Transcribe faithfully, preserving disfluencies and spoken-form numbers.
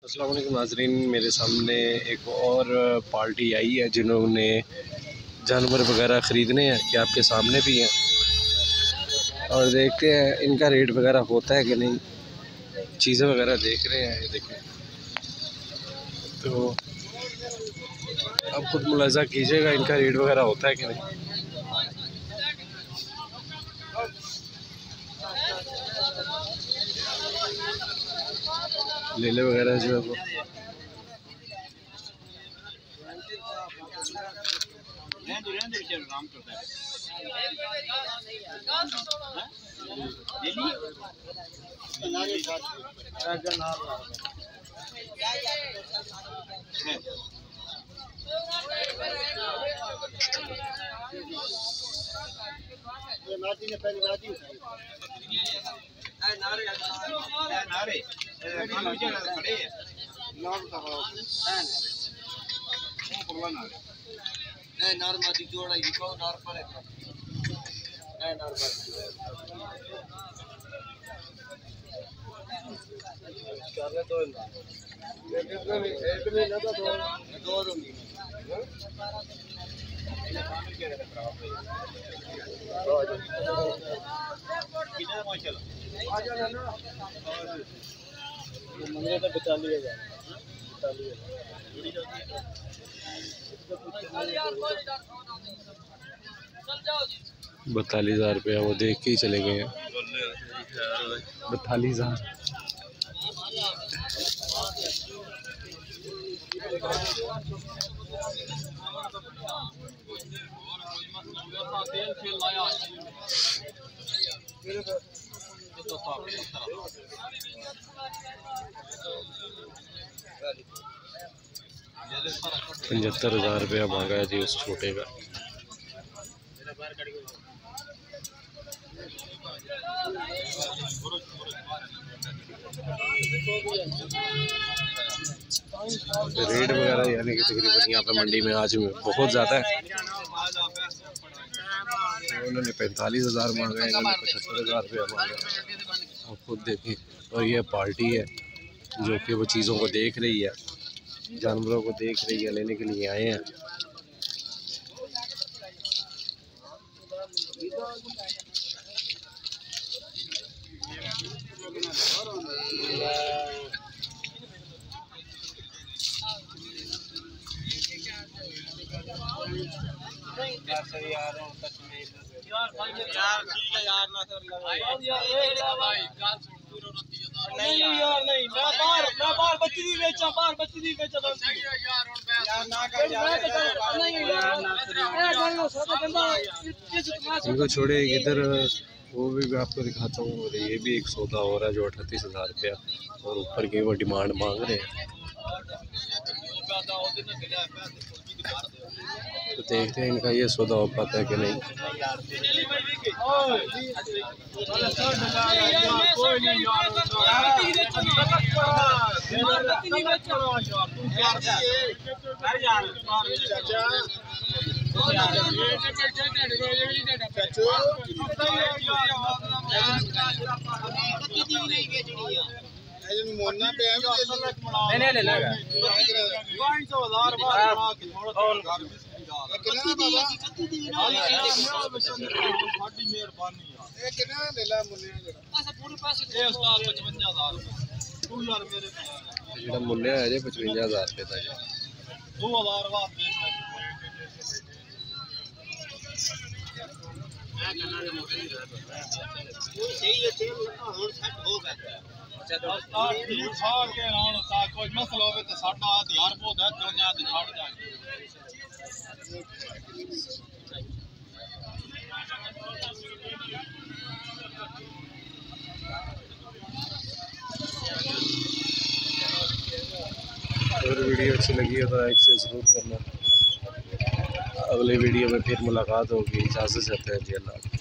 अस्सलाम वालेकुम नाज़रीन, मेरे सामने एक और पार्टी आई है जिन्होंने जानवर वगैरह ख़रीदने हैं कि आपके सामने भी हैं और देखते हैं इनका रेट वगैरह होता है कि नहीं। चीज़ें वगैरह देख रहे हैं, ये देखें तो आप खुद मुलाज़ा कीजिएगा इनका रेट वगैरह होता है कि नहीं। लेले वगैरह जो है वो बतालीस हज़ार रुपया वो देख के ही चले गए हैं। बतालीस हज़ार पचहत्तर हज़ार रुपया मांगा है जी उस छोटे का। रेट वगैरह यानी कि तकरीबन यहाँ पे मंडी में आज में बहुत ज़्यादा है। उन्होंने पैंतालीस हज़ार मांगा है, इन्होंने पचहत्तर हज़ार रुपया मांगा है। आप खुद देखें। और ये पार्टी है जो कि वो चीज़ों को देख रही है, जानवरों को देख रही है, लेने के लिए आए हैं। नहीं यार नहीं, मैं बाहर मैं बाहर बच्ची नहीं बेचा, बाहर बच्ची नहीं बेचा यार ना कर यार नहीं यार इनको छोड़े इधर वो भी मैं आपको दिखाता हूँ। और ये भी एक सौदा हो रहा है जो अड़तीस हज़ार रुपया और ऊपर की वो डिमांड मांग रहे हैं। तो देखते हैं इनका ये सौदा हो पाता है कि नहीं। मैंने ले लगा मूल्य है जी पचवंजा हज़ार रुपये का। अगर वीडियो अच्छी लगी हो तो लाइक से ज़रूर करना। अगले वीडियो में फिर मुलाकात होगी। इजाज़त चाहते हैं जी, अल्लाह।